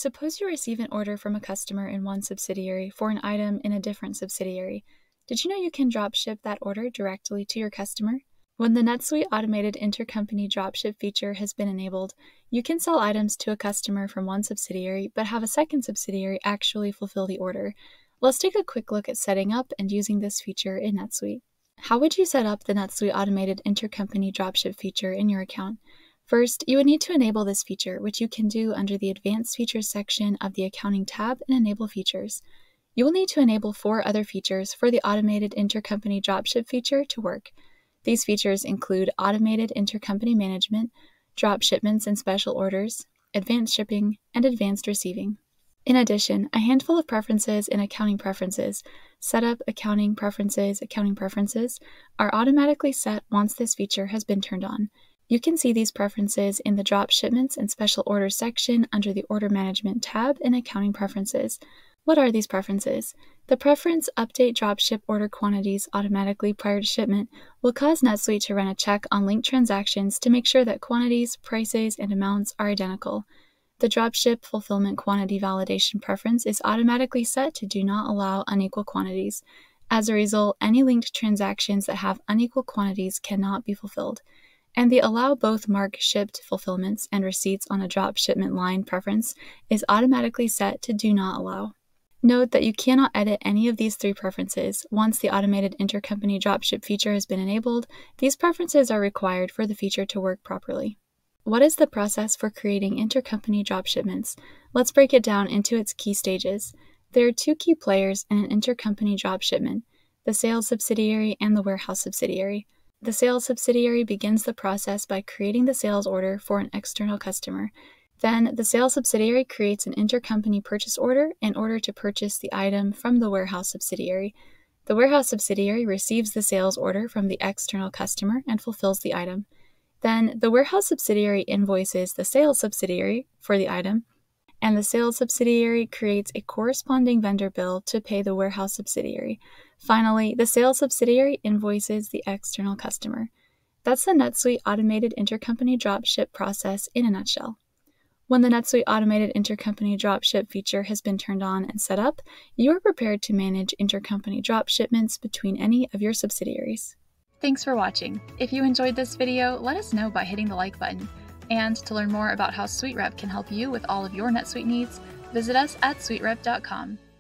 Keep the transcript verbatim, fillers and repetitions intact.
Suppose you receive an order from a customer in one subsidiary for an item in a different subsidiary. Did you know you can drop ship that order directly to your customer? When the NetSuite Automated Intercompany Dropship feature has been enabled, you can sell items to a customer from one subsidiary but have a second subsidiary actually fulfill the order. Let's take a quick look at setting up and using this feature in NetSuite. How would you set up the NetSuite Automated Intercompany Dropship feature in your account? First, you would need to enable this feature, which you can do under the Advanced Features section of the Accounting tab and Enable Features. You will need to enable four other features for the Automated Intercompany Dropship feature to work. These features include Automated Intercompany Management, Drop Shipments and Special Orders, Advanced Shipping, and Advanced Receiving. In addition, a handful of preferences in Accounting Preferences, Setup, Accounting Preferences, Accounting Preferences, are automatically set once this feature has been turned on. You can see these preferences in the Drop Shipments and Special Orders section under the Order Management tab in Accounting Preferences. What are these preferences? The preference Update Dropship Order Quantities automatically prior to shipment will cause NetSuite to run a check on linked transactions to make sure that quantities, prices, and amounts are identical. The Dropship Fulfillment Quantity Validation preference is automatically set to do not allow unequal quantities. As a result, any linked transactions that have unequal quantities cannot be fulfilled. And the Allow Both Mark Shipped Fulfillments and Receipts on a Drop Shipment Line preference is automatically set to Do Not Allow. Note that you cannot edit any of these three preferences. Once the Automated Intercompany Dropship feature has been enabled, these preferences are required for the feature to work properly. What is the process for creating intercompany drop shipments? Let's break it down into its key stages. There are two key players in an intercompany drop shipment, the sales subsidiary and the warehouse subsidiary. The sales subsidiary begins the process by creating the sales order for an external customer. Then, the sales subsidiary creates an intercompany purchase order in order to purchase the item from the warehouse subsidiary. The warehouse subsidiary receives the sales order from the external customer and fulfills the item. Then, the warehouse subsidiary invoices the sales subsidiary for the item, and the sales subsidiary creates a corresponding vendor bill to pay the warehouse subsidiary. Finally, the sales subsidiary invoices the external customer. That's the NetSuite Automated Intercompany Dropship process in a nutshell. When the NetSuite Automated Intercompany Dropship feature has been turned on and set up, you are prepared to manage intercompany drop shipments between any of your subsidiaries. Thanks for watching. If you enjoyed this video, let us know by hitting the like button. And to learn more about how SuiteRep can help you with all of your NetSuite needs, visit us at suite rep dot com.